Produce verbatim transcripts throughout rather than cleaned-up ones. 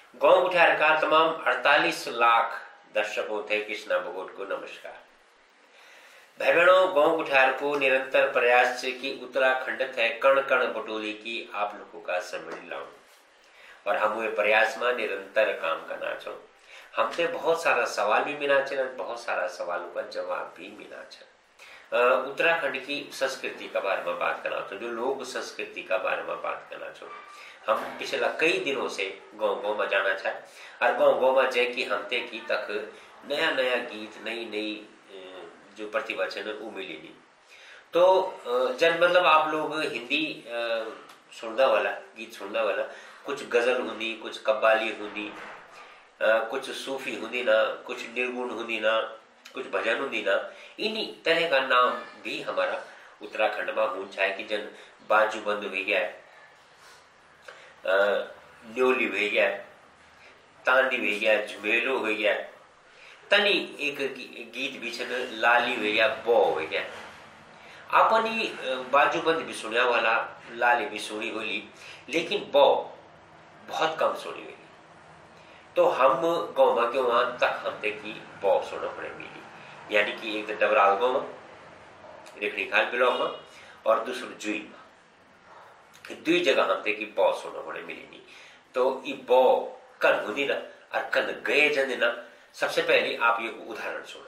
गौ उठार का तमाम अड़तालीस लाख दर्शकों थे कृष्णा भगोट को नमस्कार। भाई बहनों, गौ उठार को निरंतर प्रयास से कि उत्तराखंड थे कण कण बटोली की आप लोगों का समझ लाऊं और हम वो प्रयास में निरंतर काम करना छो। हमसे बहुत सारा सवाल भी मिला छे, बहुत सारा सवालों का जवाब भी मिला छे। उत्तराखंड की संस्कृति का बारे में बात करना छो, जो लोक संस्कृति का बारे में बात करना छो। हम पिछला कई दिनों से गाँव गाँव में जाना चाहे और गाँव गाँव में जय की हमते की तक नया नया गीत, नई नई जो प्रतिभा है वो मिलेगी। तो जन मतलब आप लोग हिंदी सुनने वाला गीत सुनने वाला, कुछ गजल हुंदी, कुछ कव्वाली हुंदी, कुछ सूफी हुंदी ना, कुछ निर्गुण हुंदी ना, कुछ भजन हुंदी ना, इन्हीं तरह का नाम भी हमारा उत्तराखंड में हो चाहे कि जन बाजूबंद हो गया, न्योली हो गया, तांडी हो गया, झुमेलो हो गया, तनी एक गीत भी छे लाली हो गया, बो हो गया। अपनी बाजूबंद भी सुनने वाला, लाली भी सुनी होली, लेकिन बो बहुत कम सुनी हुई। तो हम गाँव में वहां तक हम देखी बो सुनना पड़े मिली, यानी कि एक डबराल गाँव में, रेखड़ी खाल ब्लॉक में और दूसरी जुई में, दुई जगह हम देखी बो सुनना पड़े मिली नहीं। तो ये बो कन हुदी ना और कन गए जन ना। सबसे पहले आप ये उदाहरण सुना।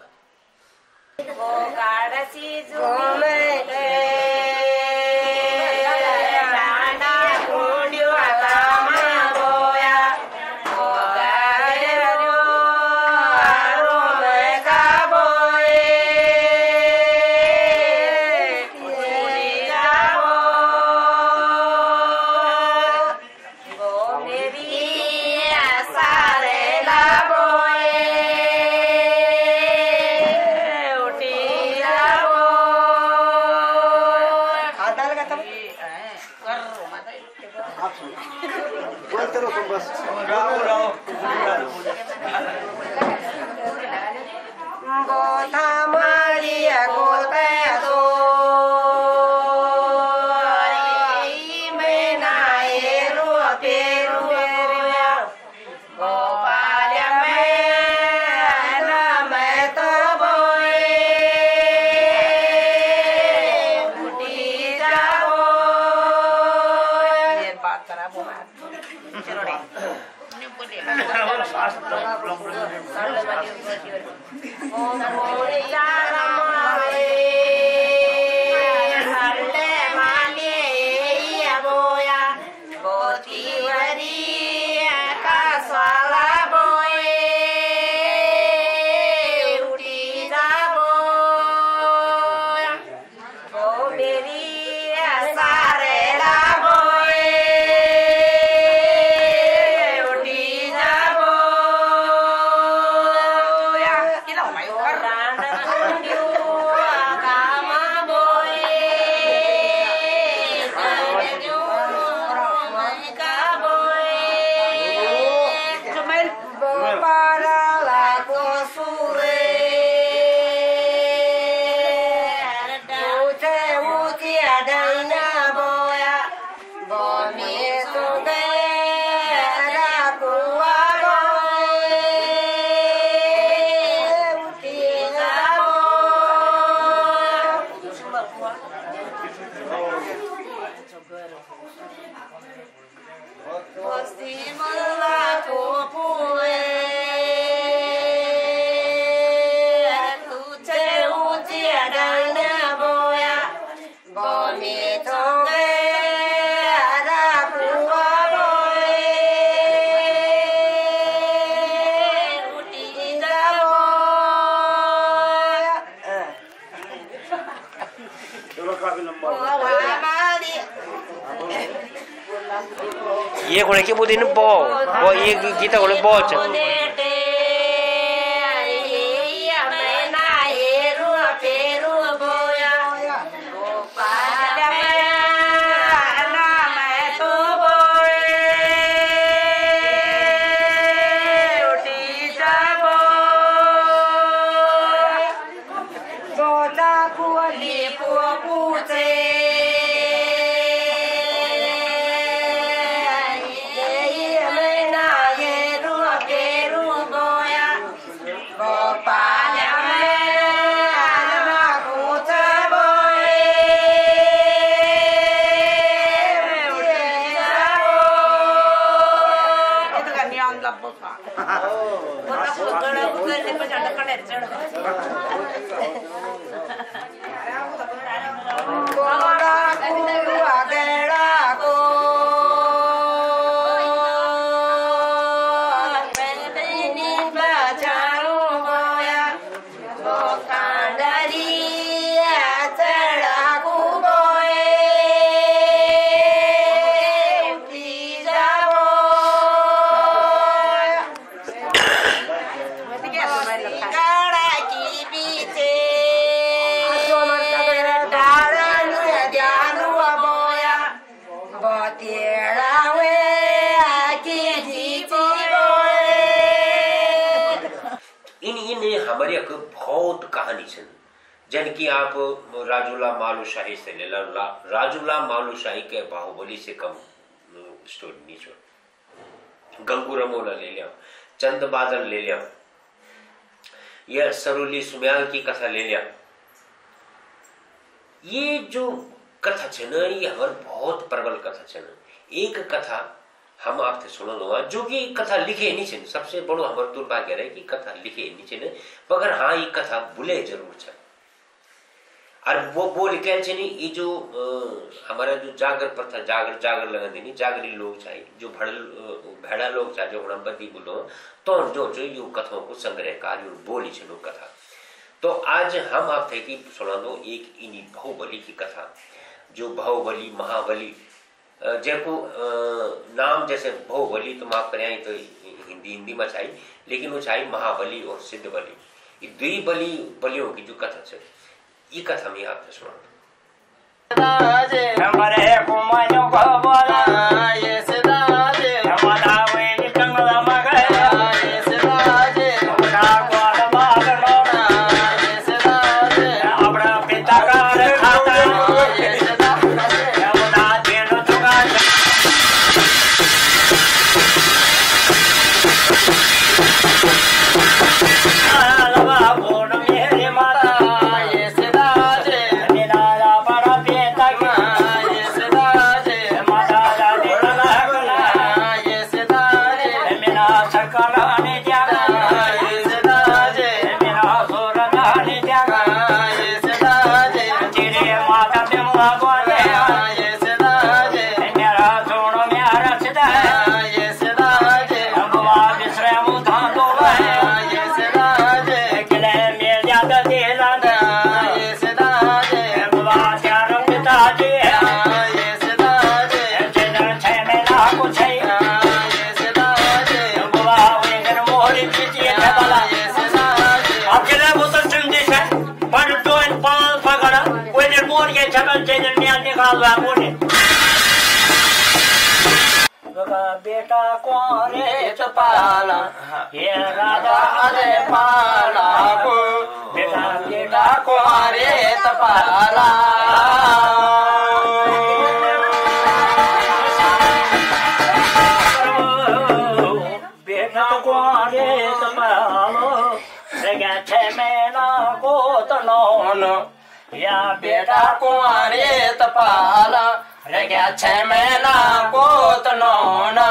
ये कोने की बुद्धि न बो वो ये गीता कोने बो च Yeah. लब्बो खा वो तो गड़ा गुगर से पचाड़ कड़े चढ़ गोड़ा गुआ गेड़ा को मैंने बचारो गोया वो कांडरी चढ़ा गुगोए हमारी एक बहुत कहानी छन जनकी आप राजूला मालूशाही से ले ला राजूला मालूशाही के बाहुबली से कम स्टोरी नहीं छोड़ गंगू रमोला ले लिया चंद बादल ले लिया यह सरोली सुम्याल की कथा ले लिया ये जो कथा छे ना ये हमारे बहुत प्रबल कथा छे ना एक कथा हम आपसे सुनो लो जो कि कथा लिखे नहीं छे सबसे बड़ो हमारे दुर्भाग्य रहे कि कथा लिखे नहीं छे मगर हाँ ये कथा भूले जरूर छे और वो बोल के छे नहीं ये जो आ, हमारा जो जागर प्रथा जागर जागर लगन देनी जागरी लोग चाहिए जो भड़ भेड़ा लोग चाहिए जो हम बदी बोलो तो जो जो यू कथाओं को संग्रह कार्य बोली छे लोग कथा तो आज हम आप थे कि सुना दो एक इन्हीं बाहुबली की कथा जो बाहुबली महाबली जैको नाम जैसे बाहुबली तो माफ करें तो हिंदी हिंदी में चाहिए लेकिन वो चाहिए महाबली और सिद्ध बली ये दुई बली बलियों की जो कथा है ये कथा में आपने सुना बेटा कुंवर रेतपाल ये राजा अजयपाल बेटा बेटा कुंवर रेतपाल बेटा कुंवर रेतपाल रगा छे महीना को तनौन या बेटा कुंवर रेतपाल रगा छे महीना को तनौन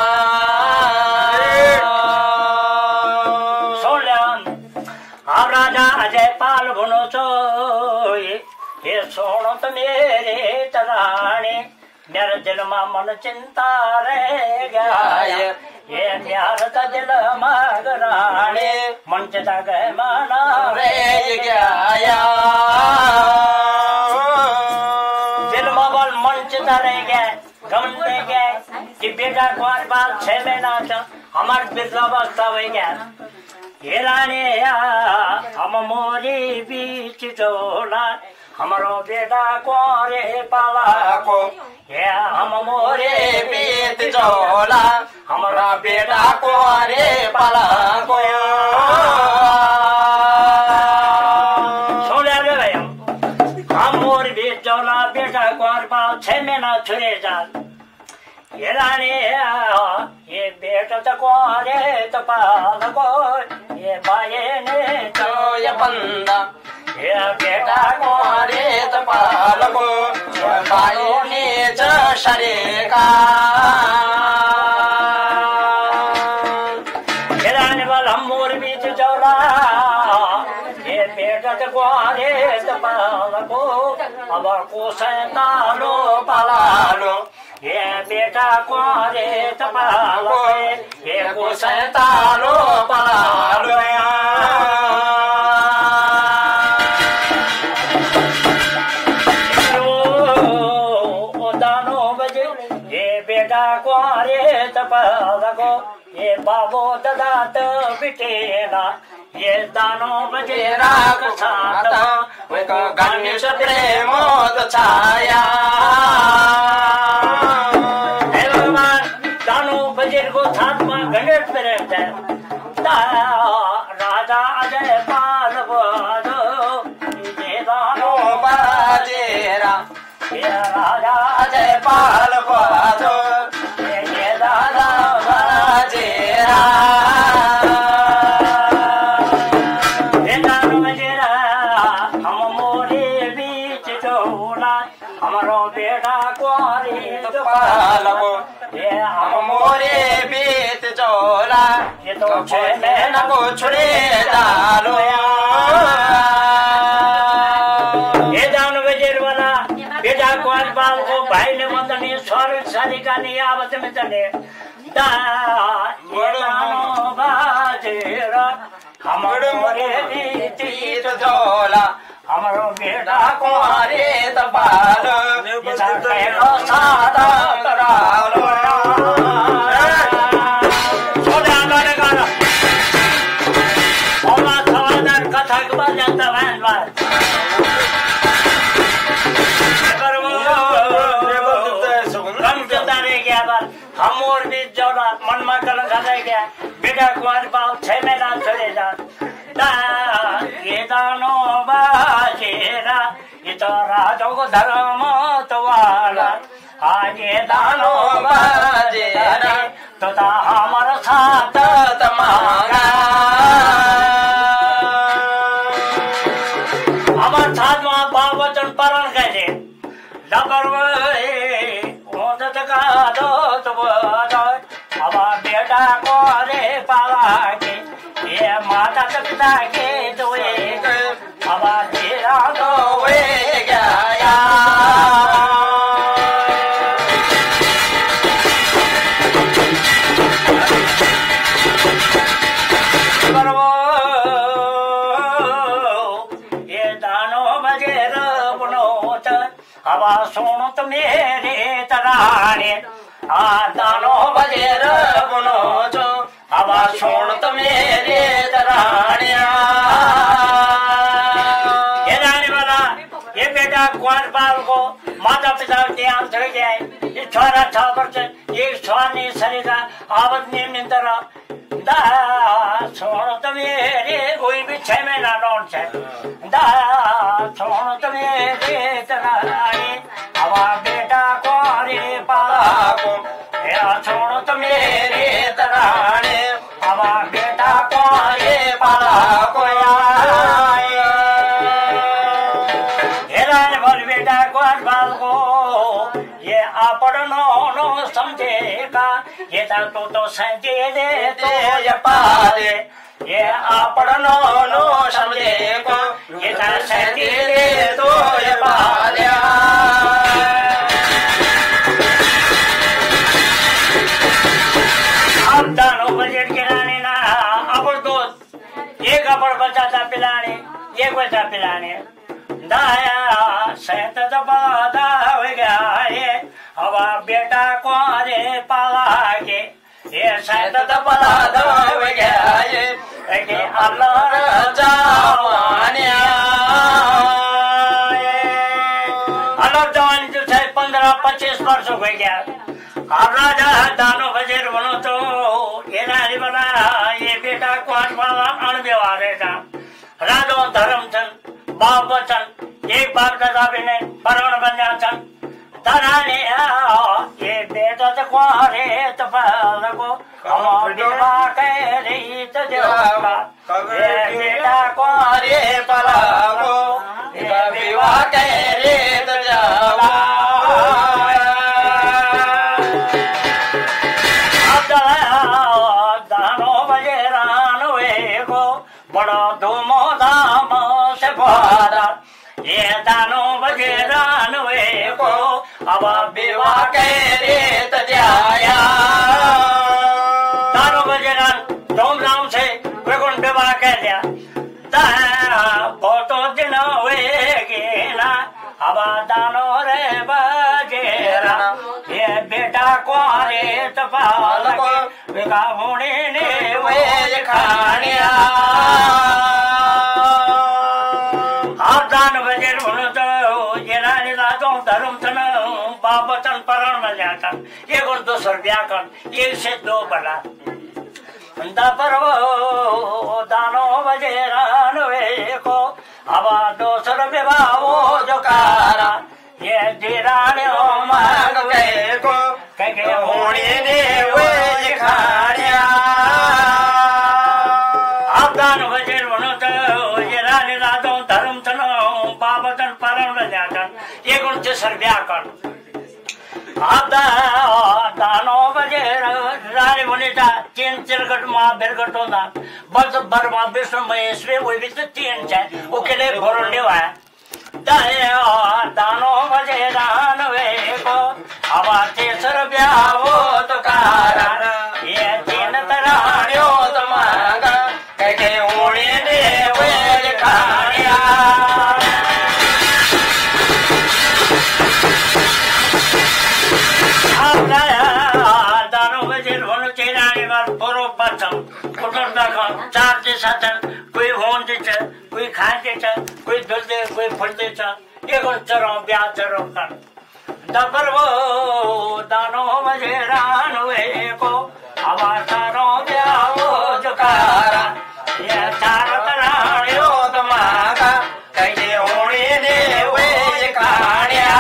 राजा अजयपाल भुनो चो ये सोनो तो मेरे तराने मेरे दिल में मन चिंता रह गया ये प्यार का दिल मगराने मन चिता गए माना रह गया दिल में बल मन चिता रह गया गमन रह गया कि बेटा कुंवर बाल छह महीना था हमारे वृद्धावस्था हो गया हिराने हम मोरी बीच चोला हमारो बेटा कुंवर रेतपाल को ये हम मोरे बीच चोला हमारा बेटा कुंवर रेतपाल को सोले रे भाई हम मोरी बीच चोला बेटा कुंवर रेतपाल छह महीना छुरे जाल हिराने ये बेटा तो कुंवर रेतपाल को ये बाये ने तो ये बंदा ये बेटा कुंवर रेतपाल को ये बाये ने जो शरीका हिराने वाला मोर बीच चौला ये बेटा के कुआरे तपाल को अब को सैतालो पालालो ये बेटा कुआरे तपाल ये को सैतालो पालालो कुआरे तपाल को ये बाबो ददात बिटेला ये दानो बजे राग साता वे को गणेश प्रेमोद छाया हे भगवान दानो बजे को साथ में गणेश प्रेम है राजा अजयपाल वादो ये दानो बजेरा ये राजा अजयपाल वादो मोरे बीत चोला ये तो छे में न को छुड़े डालो ये दान वजीर वाला बेटा कुंवर बाल को भाई ने वंदनी स्वर शादी का नियावत में चले दानो बाजेरा हमरो मोरे बीत चोला हमारो बेटा कुंवारे तपाल ये साथेरो साथा तरालो छोड़े आने गाना ओमा थवादार कथा के बाद जानता वैन बार पर वो रंग चलता रह गया बार हम और भी जोड़ा मन में कलंक रह गया बेटा कुंवर बाल छह महीना चले जा ये दानो बाजेरा ये तो राजों को धर्म तो वाला आज ये दानो बाजेरा तो ता हमारा साथ तमागा हमार साथ वहाँ बावचन पारण करे लबरवे ओदत का दो तो वादा हमार बेटा को रे पाला के ये माता पिता के दुए अब तेरा दुए गया ये दानो बजेर बनोत अब सुनो तो मेरे तराने आ दानो बजेर बनोत अब सुन तो मेरे तरानिया ये रानी वाला ये बेटा कुंवर बाल को माता पिता ध्यान धर जाए ये छोरा छापर से ये स्वानी शरीर आवत निंदर दा सुन तो मेरे कोई भी छह महीना नौन से दा सुन तो मेरे तरानी अब बेटा कुंवरे पाला को सुन तो मेरे तराने अब बेटा कुंवरे पाला को हेराने बोल बेटा कुंवर बाल को ये आपड़ नो नो समझेगा ये तो तो संजय दे तो ये पाले ये आपड़ नो नो समझेगा ये तो संजय दे तो ये पाले अब दानो बजट के लाने ना अब दो एक अपड़ बचाता पिलाने एक बचा पिलाने दाया सैत दबादा हो गया ये अब बेटा कुंवरे पाला के ये सैत दबादा हो गया ये अल्लाह जवानिया अल्लाह जवानी जो है पंद्रह पच्चीस वर्ष हो गया अब राजा दानो बजेर बनो तो ये नारी बना ये बेटा कुंवर वाला अण व्यवहार है राजो धर्म चंद बाप बचन एक बाप दादा भी नहीं परण बन जाता धराने ये बेटा तो कुंवरे तो पाल को हम विवाह कह रही तो देवा ये बेटा कुंवरे पाला को विवाह कह रही तो जावा दानो बजेरा बड़ा धूमधाम से बारा ये दानो बजे दानवे को अब विवाह के रेत जाया दानो बजे दान धूमधाम से वैकुंठ विवाह कह दिया बहुत दिन हुए ना अब दानो रे बजेरा ये बेटा कुआरे तपाल विका होने ने वे खानिया आप दान बजे तो ये रानी रातों धर्म तन बाबतन परण में जाता ये गुण दो सौ रुपया कर ये से दो बड़ा दपरवो दानो बजे रानवे को अब दो सौ रुपये वो जो कारा ये जीराने मांग गए को कहे होने दे वे खानिया अब दान बजे बनो तो ये रानी रातों धर्म तनो बाबतन परण में जाता ये गुण से सर्व्या कर दानो बजे रानी वनिता तीन चिरगट माँ बिरगट होता बस बर्मा विष्णु महेश्वरी वही भी तो तीन चाहे वो के लिए घोर लेवा है दानो बजे दानवे को अब तेसर ब्याह वो तो कारा ये तीन तरानियों तो मांगा कहे उड़े दे वे खानिया दानो बजे होने चाहिए वाल पूर्व पश्चिम कुटुंब का चार दिशा कोई होन देता कोई खान देता कोई दूध दे कोई फल देता ये कौन चरो ब्याह चरो कर दबर वो दानो बजे रानवे को हवा चारो ब्याह वो जुकारा ये चार तरानियों तुम्हारा कैसे होने दे वे खानिया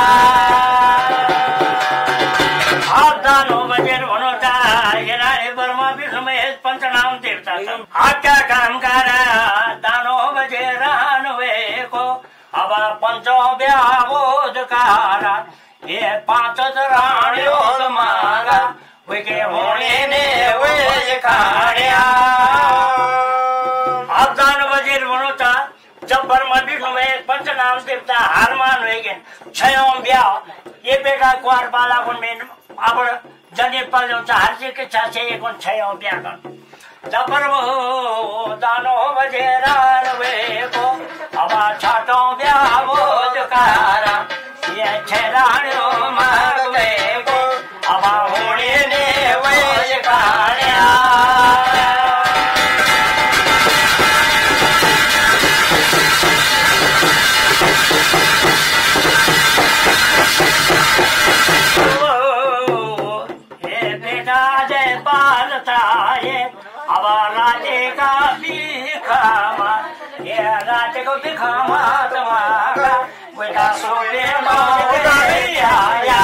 पंचनाम देवता आज्ञा काम कर दानो बजे रानवे को अब पंचो व्यावोदकारा ये पांच रानियों मांगा विके होने ने वे खानिया अब दानो बजे बनोता जब ब्रह्मा विष्णु में पंचनाम देवता हार मान हुए छयों ब्याह ये बेटा कुंवर बाला को में अब जगेपल जो हर जी के छे एक छयों ब्याह कर दबर वो दानो बजे रानवे को अब छठों ब्याह वो दुकारा ये छह रानियों मार गए को अब होने ने वे खानिया ये बेटा अजयपाल था ये अब राजे का भिखामा ये राजे को भिखामा तुम्हारा बेटा सोने आया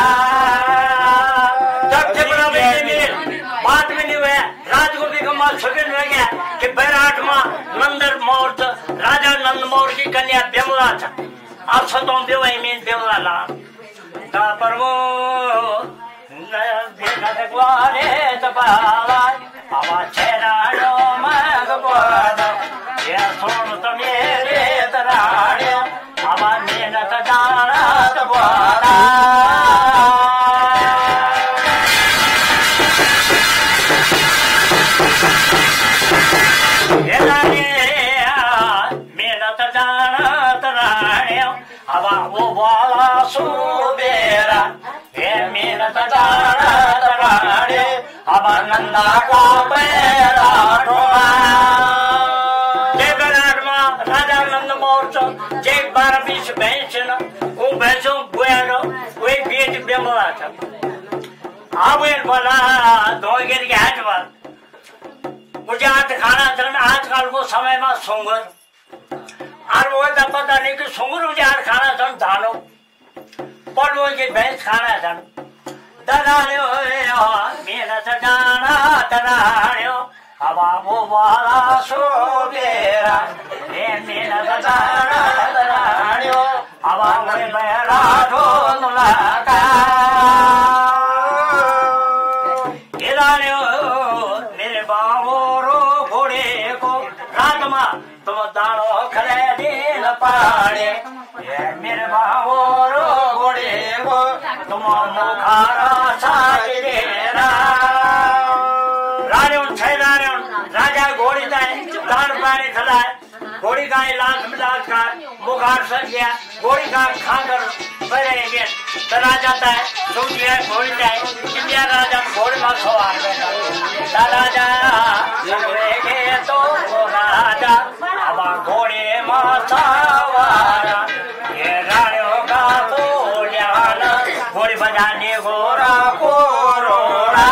तब से बड़ा बात में नहीं हुआ राज को भिखामा छुपे हो गया कि बैराट माँ नंदर मौर्य राजा नंद मौर्य की कन्या बिमला था अब सतों बेवाई में बिमला ला पर वो कुआरे तपाला अब छेराड़ो मग बोद ये सुन तो मेरे तराड़ो अब मेहनत जाना तो बोला मेहनत जाना तराड़ो अब वो बोला सुबेरा ये मेहनत जाना तराड़ो अब नंदा को बैराट जय बैराट माँ राजा नंद मौर्य जय बारह बीस भैंस वो भैंसों बुआरो वही बेच बिमला था अब बोला दो गिर के हाथ पर मुझे आज खाना चलना आजकल वो समय में सुंगर और वो तब पता नहीं कि सुंगर मुझे आज खाना चल धानो पर वो ये भैंस खाना चल दराड़ो मेहनत जाना दराड़ो हवा वो वाला सोबेरा ये मेहनत जाना दराड़ो हवा में बैराठो नुलाका मेरे बाबो रो घोड़े को राज तमा तुम दानो खले दिन पाड़े ये मेरे बाबोरो घोड़े को तुम मुखारा साज देना रारे उन छह रारे उन राजा घोड़ी जाए दान पाने खलाए घोड़ी का इलाज मिलाज का बुखार सर गया घोड़ी का खाकर बढ़ेंगे चला जाता है सोच लिया घोड़ी जाए इंडिया राजा घोड़े में सवार बैठा राजा लगे तो राजा अब घोड़े में सवार ये रानियों का तो जाना घोड़ी बजाने घोड़ा को रोड़ा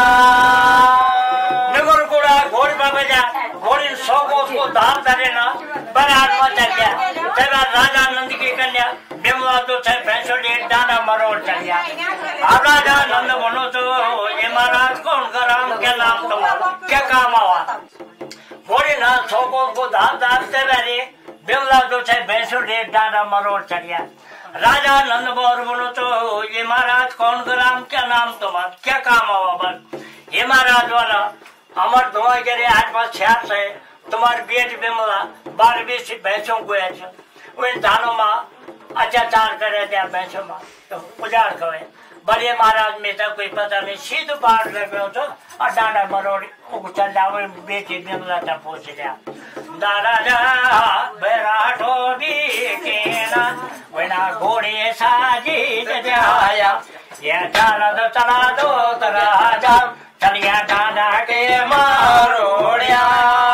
नगर घोड़ा घोड़ी पर बजा घोड़ी सौ को उसको दाम करे ना बरात में चल गया तेरा राजा नंद की कन्या बिमला तो छह पैसों डेढ़ दाना मरोड़ चल गया अब राजा नंद बोलो तो ये महाराज कौन का राम क्या नाम तुम्हारा क्या काम आवा घोड़ी ना सौ को उसको दाम दामते रहे बिमला तो छह पैसों डेढ़ दाना मरोड़ चल गया राजा नंद बोलो तो ये महाराज कौन का राम क्या नाम तुम्हारा क्या काम आवा बस ये महाराज वाला अमर धुआं के आठ पास छियास है तुम्हारी बेट बिमला बारह बीस भैंसों को उन धानों में अत्याचार करे दिया भैंसों में तो उजाड़ गए बड़े महाराज में तो कोई पता नहीं सीधे बाढ़ लगे तो और डांडा मरोड़ चल जाओ बेटी बिमला तक पहुंच गया दादा बैराठो भी केना बिना घोड़े साजी जाया ये चला दो चला दो तो राजा चल गया डांडा के मरोड़िया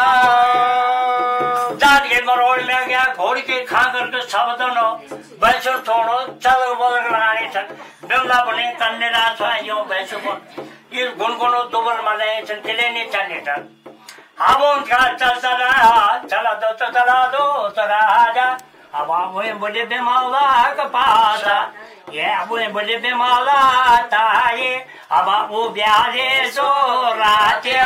जान के मरोड़ में गया घोड़ी के खा करके सब दोनों भैंसों छोड़ो चलो बोल लगाने चल बिमला बने कन्ने रात यो भैंसों को इस गुनगुनो दुबर माने चले नहीं चलने चल अब उनका चलता रहा चला दो तो चला दो तो राजा अब वो बोले बिमला का पासा ये वो बोले बिमला ताये अब वो ब्याजे सो राजा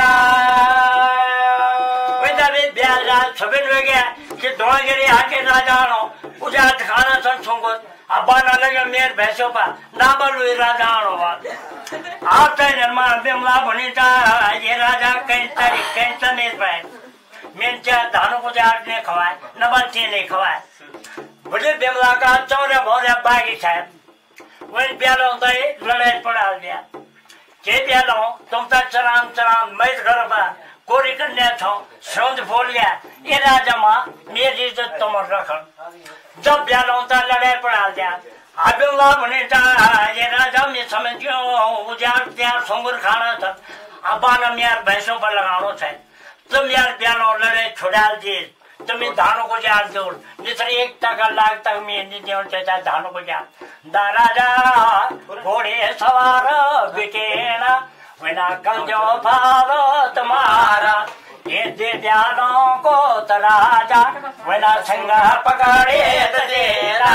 छबिन हो गया कि दोगरी आके राजा नो पूजा खाना सन सुंगो अब्बा न लगे मेर भैंसों पर ना बोलू राजा नो आप तो जन्मा बिमला बनी था ये राजा कहीं तारीख कहीं तमीज पाए मेन चार धानों को जाट ने खवाए न बच्चे नहीं खवाए बोले बिमला का चौरे भोरे बागी साहब वही प्यालों तो लड़ाई पड़ा दिया के प्यालों तुम तक चराम चराम मैं घर पर कोरी कन्या थो सौंद बोल गया ये राजा माँ मेरी इज्जत तुम रखन जब ब्यालों ता लड़ाई पड़ा दिया अबिमला बने ये राजा में समझ उजार त्यार सोंगर खाना था अब्बा न यार भैंसों पर लगानो था तुम यार ब्यालों लड़ाई छुड़ाल दिए तुम इन धानों को जार दो जिसने एक तक लाख तक में नहीं चाहता धानों को जार दा राजा घोड़े सवार बिटेना बिना कंजो फालो तुम्हारा ये दिव्यालों को तराजा बिना सिंगा पकड़े तेरा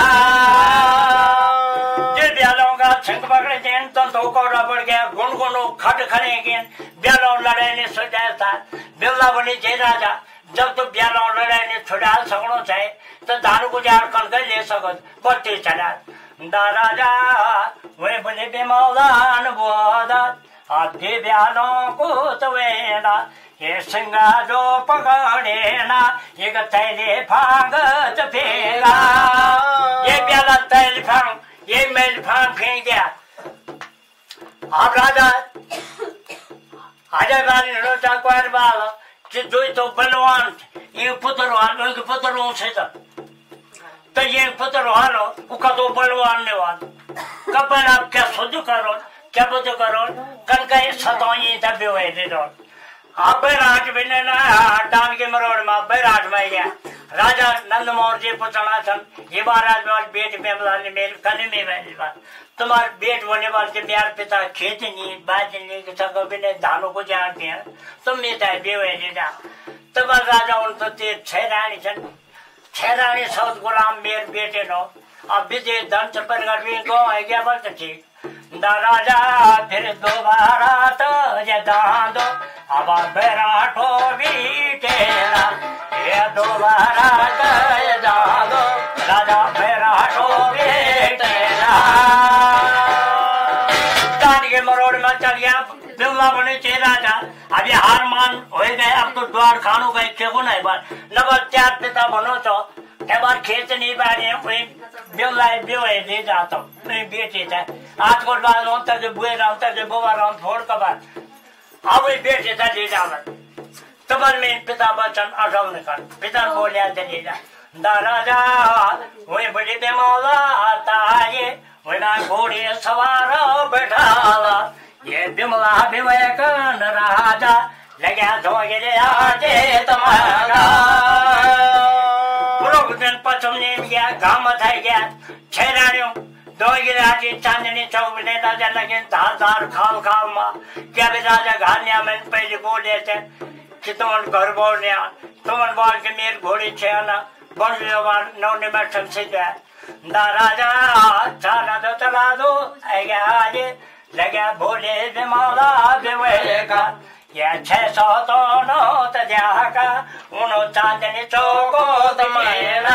दिव्यालों का सिंग पकड़े देन तो दो को रबड़ गया गुनगुनो खट खड़ेंगे ब्यालों लड़े ने सुझाया था बिमला बनी जय राजा जब तो ब्यालों लड़े ने छुड़ाल सकनो चाहे तो दारू को जार कर ले सको बत्ती चला दा राजा वे बोले बिमला बोदा आधे ब्यालों को तवेना ये सिंगा जो पकड़ेना ये तैले फांग फेंगा ये ब्याला तैल फांग ये मैल फांग फेंक दिया आप राजा अजयपाल ने रोचा कुंवर बाल कि जो तो बलवान ये पुत्र वाल उनके पुत्र से तो ये पुत्र वालो उसका तो बलवान ने वाल कब आप क्या सोचो करो क्या बोलते करो कल का ये सतोई तब हुए थे तो आप बैराट बिने ना डान के मरोड़ में बैराट में गया राजा नंद मोर जी पुछना था ये महाराज में बेट बिमला ने मेरे कने में बैठी बात तुम्हारे बेट होने वाले के मेरे पिता खेत नहीं बाज नहीं कि सब बिने धानों को जानते हैं तुम मेरा बेवे नहीं जा तब राजा उन तो छह रानी छन छह रानी सौद गुलाम मेरे बेटे नो अब विजय धन चपर गढ़वी को है क्या बोलते ठीक राजा फिर दोबारा तो ये दांदो अब बैराठो भी तेरा ये दोबारा तो ये दांदो राजा बैराठो भी तेरा दान के मरोड़ में चल गया बिमला बने चे राजा अभी हार मान हो गए अब तो द्वार खानु गई खेगु नहीं बार नबर चार पिता बनो तो एक बार खेत नहीं बारे कोई बिमला बिवे ले जाता नहीं बेटी था आज को बाल होता जो बुए रहता जो बुआ रहा फोड़ का बात अब ये बेटी था ले जावा तबल में पिता बचन अटल निकाल पिता बोलिया चले जा दाराजा वही बड़ी बिमला आता ये वना घोड़े सवार बैठाला ये बिमला बिवे कन राजा लगा धोगे रे आजे तुम्हारा पुरोग दिन पचम ने गया गाम था गया छेराणियों दोगे राजी चांदनी चौक ने राजा लगे धार धार खाल खाल मा क्या भी राजा घानिया में पहले बोले थे कि तुम घर बोलने आ तुम बोल के मेरे घोड़ी छे आना बोल लो बार नौ ने मैं से गया दा राजा चला दो चला दो आएगा आजे लगा बोले बिमला बिवे का ये छह सौ तो नौ तजाका उनो चांदनी चौको तमेरा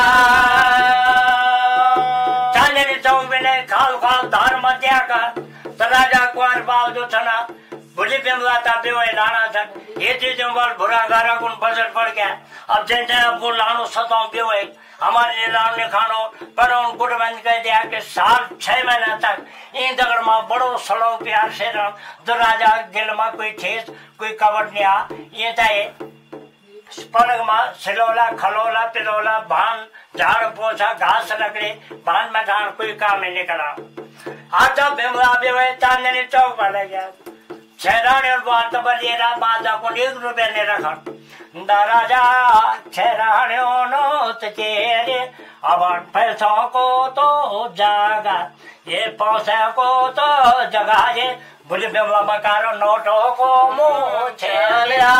चांदनी चौक में खाल खाल धार मध्या का राजा कुंवर बाल जो था ना बुढ़ी बिमला था बिवे लाना था ये चीजों पर बुरा गारा गुण बजट पड़ गया अब जैसे आपको लानो सताओ बिवे हमारे लाल ने खानो पर उन गुड़ बंद कर दिया कि साल छह महीना तक इन दगड़ में बड़ो सड़ो प्यार से रह तो राजा दिल में कोई ठेस कोई कवर नहीं आ ये ताए पलक में सिलोला खलोला पिलोला भान झाड़ पोछा घास लकड़ी भान में धान कोई काम नहीं निकला आज जब बिमला बिवे चांदनी चौक पर लग गया छेराने और बात बलिएरा बाजा को एक रुपये ने रखा राजा छेराने नो तेरे अब पैसों को तो जागा ये पैसे को तो जगा ये बुढ़ी बिमला मकारो नोटों को मुँह छेलिया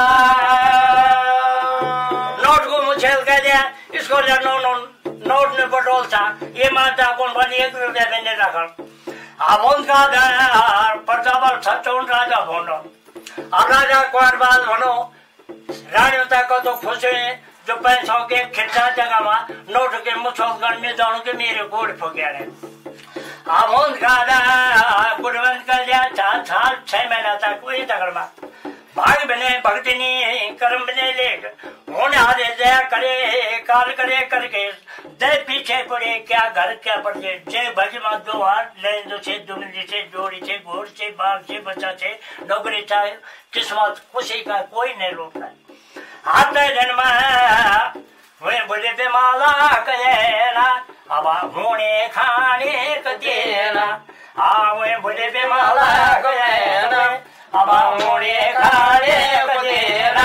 नोट को मुँह छेल कर दिया इसको नो नो नोट ने बटोल था ये माता को बली एक रुपये में ने रखा अब उनका प्रतापल सचोन राजा बोलो अब राजा कुंवर बाल बनो रानियों तक तो खुश है जो पैसों के खिच्चा जगह में नोट के मुसलगढ़ में जाऊं के मेरे गोड़ फुके रहे अब उनका गुणवंत कर दिया चार साल छह महीना तक कोई तगड़ में भाग बने भक्तिनी कर्म बने लेख होने आदे दया करे काल करे करके दे पीछे पड़े क्या घर क्या पड़े जय भजमा दो हाथ लेन दो से दुमली से जोड़ी से घोड़ से बाल से बच्चा से नौकरी चाहे किस्मत खुशी का कोई नहीं लौटता हाथ जन्म वे बोले पे माला करेला अब होने खाने का देना आ वे बोले पे माला करेला अब होने खाने का देना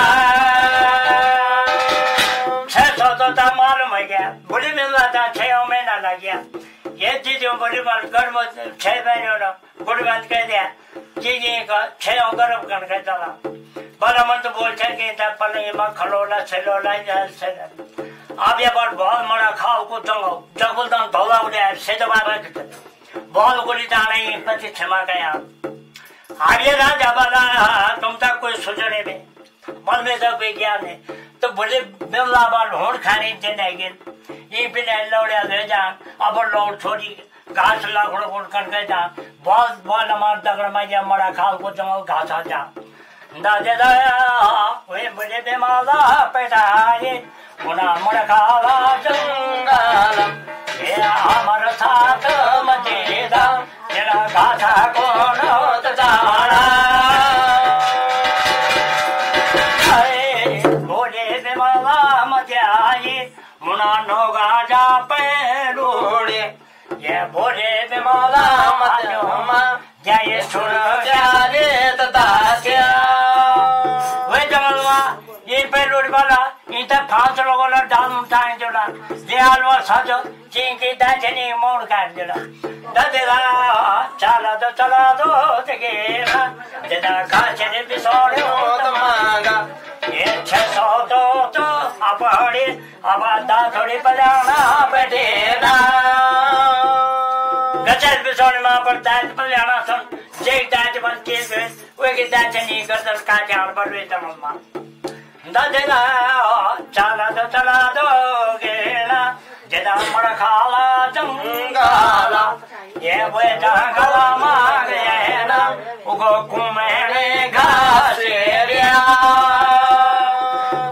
छह सौ तो था मालूम है क्या बुढ़ी मिलना था छह महीना लग गया ये चीजों बुढ़ी बाल गर्भ छह महीने ना बुढ़ी बात कह दिया चीजें का छह गर्भ करके चला बड़ा मन तो बोल के था पलंग में खलोला सेलोला से अब ये बार बहुत मरा खाओ को चंगो जब बोलता हूँ धोला उड़े से तो बाबा बहुत गोली जाना ही पति क्षमा गया अब ये राजा वाला तुम तक कोई सुझने में मन में तक कोई ज्ञान है तो बोले बिमला बाल होड़ खाने देने ये बिना लौड़िया ले जा अब लौड़ छोड़ी घास लाखड़ो उड़ करके जा बहुत बहुत हमारे दगड़ में जा मरा खाओ को चंगो घास आ जा दादे दया वे बड़े बेमाला पैदाए उना मड़काला जंगल ये हमारा साथ मजेदा तेरा गाथा को नौत जाना बोले बेमाला मजाए मुना नोगा जा पैरोड़े ये बोले बेमाला मजमा जाए सुन जाने ततास्या वे जंगलवा ये पैरोड़ वाला इधर फांस लोगों ने डाल उठाए जोड़ा ये आलवा साजो चिंकी दाचनी मोड़ काट जोड़ा दादेगा चला दो चला दो तेरा जेदा काचने बिसोड़े हो तमागा ये छह सौ दो तो अपने अब दा थोड़ी पजाना बैठेगा गचर बिसोड़े मां पर दांत पजाना सुन जय दांत बन के वे के दाचनी गदर का जान पर वे तमम्मा दादेगा चला दो चला दो गेला जेदा मड़खाला जंगाला ये वे जंगला मागेना उगो कुमेने घासेरिया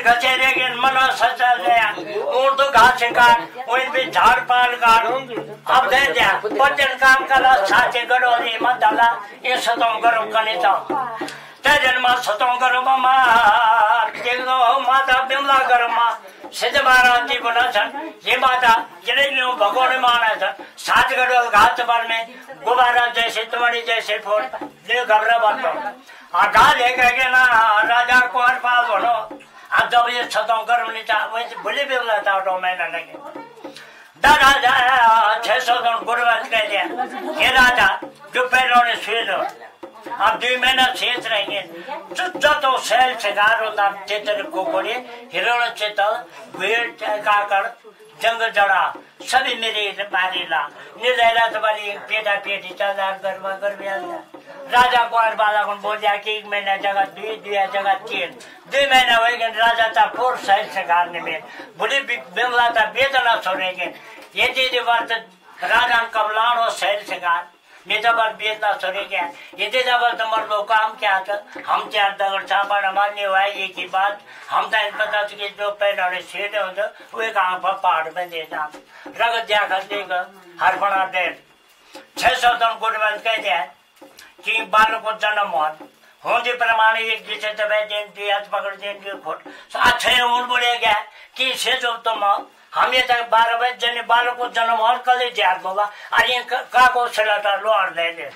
गचेरे के मना सचा गया ऊन तो घास काट ऊन भी झाड़ पाल काट अब दे दिया बचन काम करा साचे गड़ो रे मदला ये सतों गरम करने जाओ तेजन मा सतों गरम मा तेगो माता बिमला गरम मा सिद्ध महाराज जी बना छन ये माता जिन्हें भगवान माना था सात गड़ो घास पर में गुब्बारा जैसे तुम्हारी जैसे फोड़ दिल घबरा बात आ गा लेकर के ना राजा कुंवर पाल बोलो अब जब ये छतों गर्म नहीं था वैसे भले बिमला था तो मैंने लगे दादा जा छह सौ दन गुरुवंश कह दिया ये राजा जो पहलों ने स्वीर अब दो महीना शेष रहेंगे जो तो शैल शिकार होता चेतर को कोड़े हिरण चेतल भेड़ काकर जंग जड़ा सभी मेरे मारेला निर्दयला तुम्हारी पेटा पेटी चलदार गरबा गरबी राजा कुंवर बाला को बोल दिया कि एक महीना जगह दुई दुआ जगह तीन दुई महीना हो गए राजा था फोर शैल शिकार ने में बुढ़ी बिमला था बेदना छोड़ेंगे ये दीदी वर्त राजा कबलान और शैल शिकार नेताबाद बेचना छोड़े गया ये नेताबाद तुम्हारे लोग काम क्या था हम चार दगड़ छापा मारने हुआ ये की बात हम तो पता कि जो पहले शेर होते वे कहाँ पर पहाड़ में देता रगत जा कर देगा हर बना दे छह सौ तन गुरुवंश कह दिया कि बालक को जन्म हुआ होंगे प्रमाण एक जिसे दबे देन दिया पकड़ देन दिए खोट अच्छे उन बोले गया कि से जो तुम हम ये तक बारह बजे जने बालों को जन्म और कल ही जात बोला अरे का को सिलाता लोहार दे दे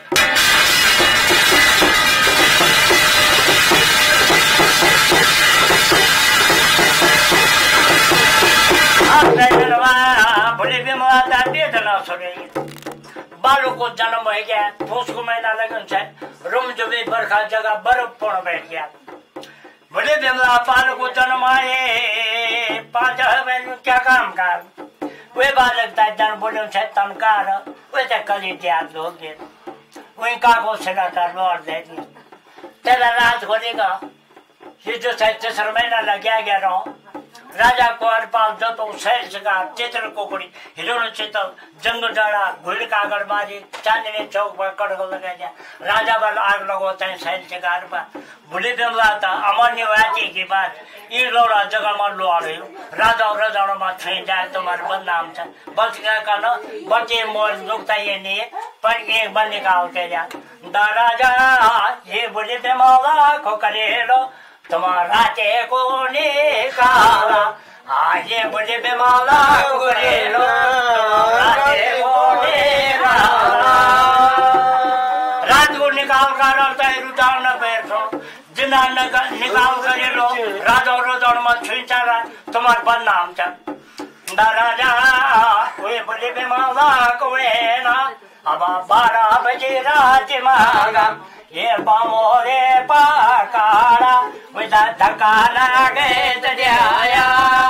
बड़े बीमार दादी तना सुने बालों को जन्म हो गया फूस को महीना लगन से रूम जो भी बरखा जगह बर्फ पड़ बैठ गया बड़े बिमला पाल को जन्म आए पांच बहन क्या काम कर वे बालक जन बोले तनकार वे कली त्याग हो गए वही का को सिलाता लौट दे दिया तेरा राज खोलेगा ये जो तेसर महीना लग गया गया रहो राजा कुंवर पाल जो तो शैल शिकार चित्र कोकड़ी हिरण चितल जंग डाड़ा घुड़ कागड़ बाजी चांदनी चौक पर कड़क लगा दिया राजा बल आग लगोते हैं शैल शिकार पर बुढ़ी बिमला था अमान्य वाची की बात ये लोड़ा जगह में लो आ रही राजा और राजा में छुई जाए तुम्हारे बदनाम था बस क्या करना बच्चे मोल दुखता ये नहीं पर एक बल निकाल के जा राजा ये बुढ़ी बिमला को करे लो तुम्हारा चे को निकाला आजे मुझे बिमाला करे लो तुम्हारा चे को निकाला रात को निकाल कर और तय रुझान न पैर सो जिना निकाल करे लो राजा और राजा में छुई चला तुम्हारे बदनाम चल राजा वे मुझे बिमाला को ना अब बारह बजे रात मांगा ये बामोरे पाकारा विदा धक्का लागे तड़ाया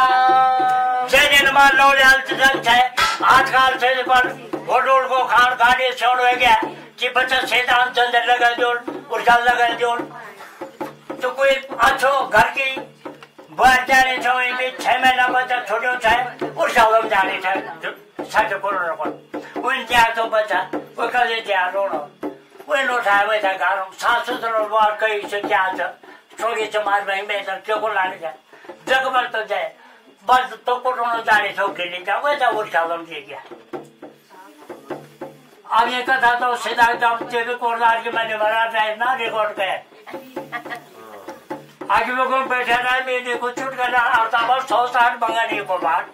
जैन मान लो लाल चल छे आजकल से पर होटल को खान गाड़ी छोड़ हो गया कि बच्चा शैतान चंदर लगा जोड़ उर्जा लगा जोड़ तो कोई अच्छो घर की बात जाने छो भी छह महीना बच्चा छोड़ो छे उर्जा लम जाने छे साथ कोरोना को उन क्या तो बच्चा वो कल क्या रोनो वे लोटा वे था गारों सास ससुर वार कई से क्या था छोड़ी चमार भाई में तो क्यों को लाने जाए जग भर तो जाए बस तो कोरोना जाने छो के लिए जाओ वैसा वो शालम दे गया अब ये कथा तो सीधा जब टीवी कोरदार की मैंने बना रहा ना रिकॉर्ड किया आगे लोगों बैठे रहा मेरे को छूट करना और तब सौ साठ बंगाली को बात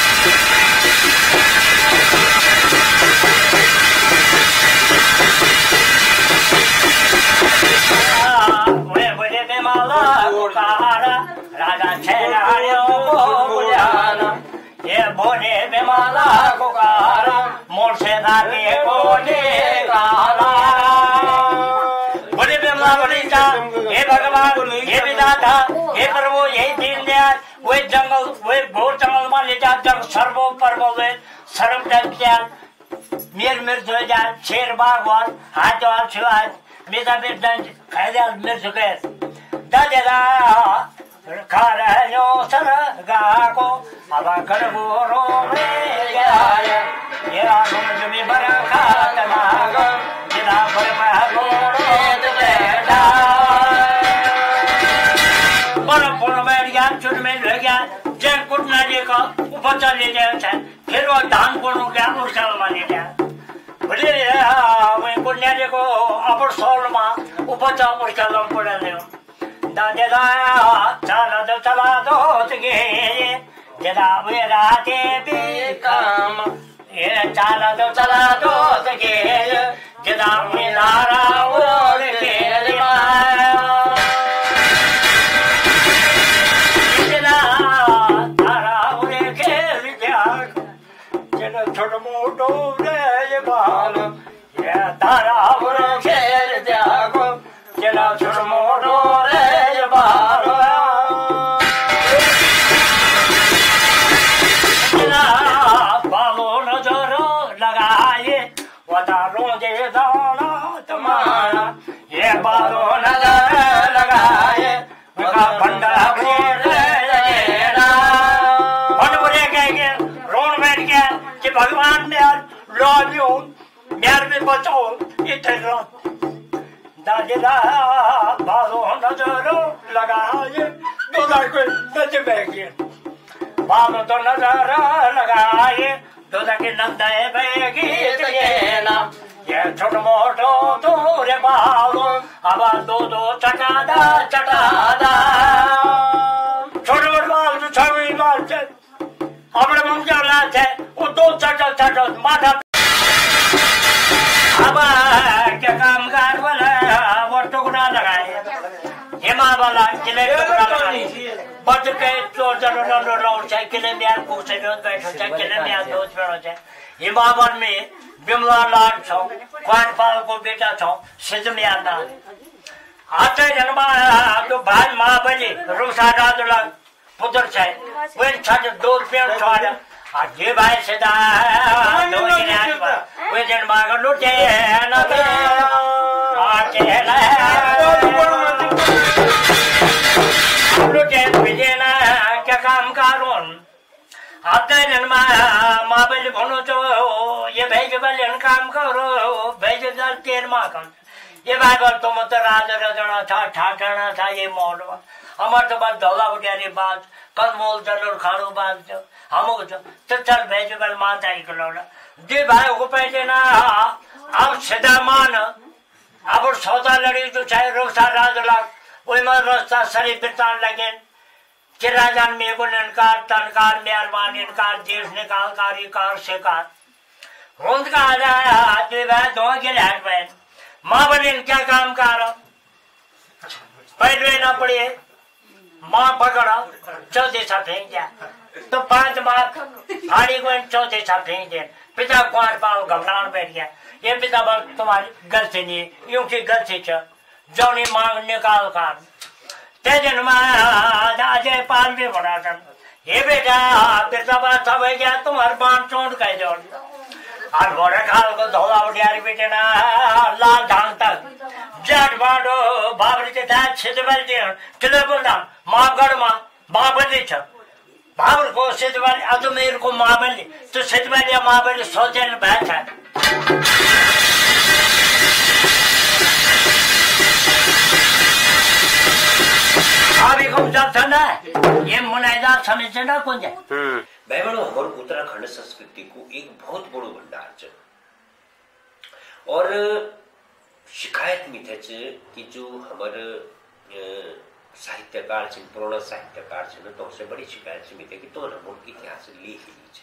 वे बोले बिमला को कहारा राजा छेड़ाड़ियों को बुझाना ये बोले बिमला को कहारा मोर से धागे को निकाला बोले बिमला बोली था हे भगवान हे विधाता हे प्रभु यही दीन दयाल वे जंगल वे घोर जंगल में ले जा जंग सर्वो पर्वो वे सर्व जग मेर मेर जो जा शेर बाग वाल हाथ वाल शिवाज मेरा भी दंड खाया मेर चुके दादेगा खार जो सर गा को अब कर गोरो में गया ये आलम जो भी बड़ा खात नाग जिला पर मैं गोरो बैठा बर्फ पर बैठ गया चुन में ले गया जैन कुटना जी का उपचार ले जाए फिर वो धान को गया उसका मान ले गया बोले मैं कुटना जी को अपर सोल में उपचार उसका लम पड़ा ले दादे दा चला दो चला दो तगे जदा वे राते भी काम ये चला दो चला दो तगे जदा वे नारा ओढ़ के छोटो मोटो रे बाल ये तारा बुरे खेल जागो चला छोटो मोटो रे बाल चला बालो नजर लगाए वतारों दे दाना तुम्हारा ये बालो नजर लगाए उनका बंदा बुरे लगेगा बंद बुरे कहेंगे रोन बैठ गया कि भगवान ने लालियो मेरे में बचाओ इतने रात दादा बालों नजर लगाए दूधा को नच बैठे बालों तो नजर लगाए दूधा की नंदाए बैगी ना ये छोटो मोटो दूरे बालों अब दो दो चटादा चटादा छोटे मोटे बाल जो छवी बाल चे अपने मुंह क्या रात है वो दो चटल चटल माथा अब क्या काम कार वाला वो टुकड़ा लगाए हिमा वाला किले टुकड़ा लगाए बच के चोर चलो नंदो राउंड चाहे किले में यार कुछ से रोज बैठो चाहे किले में यार रोज बैठो चाहे हिमा वाल में बिमला लाल छो कुवार पाल को बेटा छो सिद्ध में यार ना आते जन्मा तो भाई माँ बजी रूसा डाल पुत्र चाहे वो छात्र दो पेड़ छोड़ा आज ये भाई सीधा दो दिन आज वो जन मांग लुटे ना बे आके ना लुटे बिजे ना क्या काम कारों आते जन माँ माँ बली बोलो तो ये भेज बली काम करो भेज दल तेर माँ कम ये भाई बोल तुम तो राज रजना था ठाकरना था ये मोड़वा हमारे तो बात दौला उठाने बात कल मोल चलो खाड़ो बात जो हम तो चल भेज बल माता ही कलोड़ा जी भाई को पहले ना अब सीधा मान अब सौदा लड़ी जो चाहे रोसा राज लाग वही मत रोस्ता सरी बितान लगे चिराजान में को इनकार तनकार मेहरबान इनकार देश निकाल कारिकार शिकार होंद का आजा जी भाई दो के लाट बहन माँ बने क्या काम कर पहले ना पड़े माँ पकड़ा चौथे सा फेंक दिया तो पांच माँ हाड़ी को चौथे सा फेंक दिया पिता कुआर पाल घबराहट बैठ गया ये पिता बाल तुम्हारी गलती नहीं यूं की गलती च जौनी मांग निकाल कर तेजन माँ अजयपाल भी बड़ा था ये बेटा पिता बात सब है क्या तुम्हारे बांध चोट कह जोड़ आज बड़े खाल को धोला उठियारी बेटे ना लाल ढांग तक जाट बांडो बाबरी के दांत छिद बल दिया किले बोलना माँ गढ़ माँ माँ बली छ बाबर को सिद्ध वाली अजमेर को माँ बली तो सिद्ध वाली माँ बली सोचे न बैठ है अभी कौन जब ठंडा है ये मुनाइदार समझ से ना कौन जाए बहनों हमारे उत्तराखंड संस्कृति को एक बहुत बड़ो भंडार च और शिकायत में थे कि जो हमारे साहित्यकार छे पुराना साहित्यकार छे तो उससे बड़ी शिकायत में थे कि तो हमारे इतिहास लिख लीजिए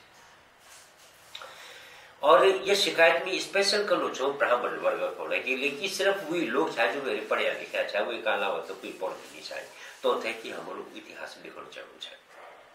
और ये शिकायत में स्पेशल करो छो ब्राह्मण वर्ग को कि लेकिन सिर्फ वही लोग चाहे जो मेरे पढ़िया लिखा चाहे वही काला हो तो कोई पढ़ नहीं चाहे तो थे कि हमारे इतिहास लिखना चाहूँ चाहे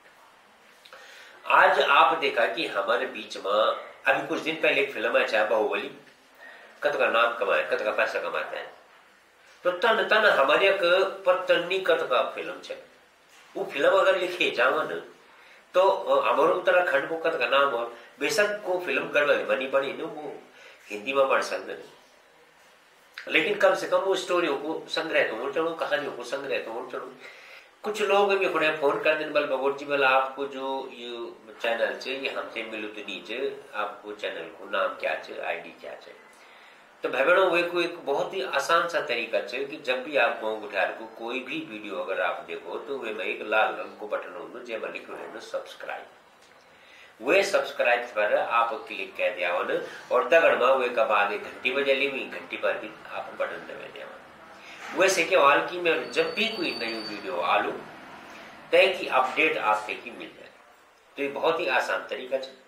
आज आप देखा कि हमारे बीच में अभी कुछ दिन पहले एक फिल्म है चाहे बाहुबली कत का नाम कमाए कत का पैसा कमाते हैं तो तन तन हमारे एक पत्नी कत का फिल्म है वो फिल्म अगर लिखे जावा न तो हमारे उत्तराखंड को कत का नाम और बेशक को फिल्म करवा बनी बनी न वो हिंदी में बढ़ सकते लेकिन कम से कम वो स्टोरियों को संग्रह तो चलो कहानियों को संग्रह तो चलो कुछ लोग भी अपने फोन कर दिन बल बगोर जी बल आपको जो ये चैनल से ये हमसे मिलो तो नीचे आपको चैनल को नाम क्या है आईडी क्या है तो भाई बहनों वे को एक बहुत ही आसान सा तरीका है कि जब भी आप गाँव गुठार को कोई भी वीडियो अगर आप देखो तो वे में एक लाल रंग को बटन होना जैसे लिखो रहना सब्सक्राइब। वे सब्सक्राइब पर आप क्लिक कर दिया और तगड़मा वे का बाद एक घंटी बजली हुई घंटी पर भी आप बटन दबा दिया वैसे के हाल की मैं जब भी कोई नई वीडियो आलू तय की अपडेट आपके की मिल जाए। तो ये बहुत ही आसान तरीका है।